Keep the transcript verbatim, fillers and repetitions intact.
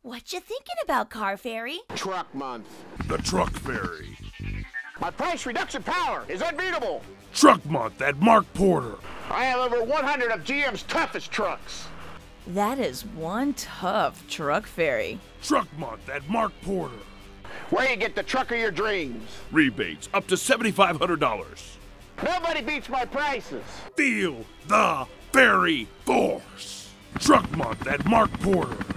What you thinking about, Car Fairy? Truck month. The Truck Fairy. My price reduction power is unbeatable. Truck Month at Mark Porter. I have over one hundred of G M's toughest trucks. That is one tough Truck Fairy. Truck Month at Mark Porter. Where you get the truck of your dreams. Rebates up to seven thousand five hundred dollars. Nobody beats my prices. Feel the Fairy Force. Truck Month at Mark Porter.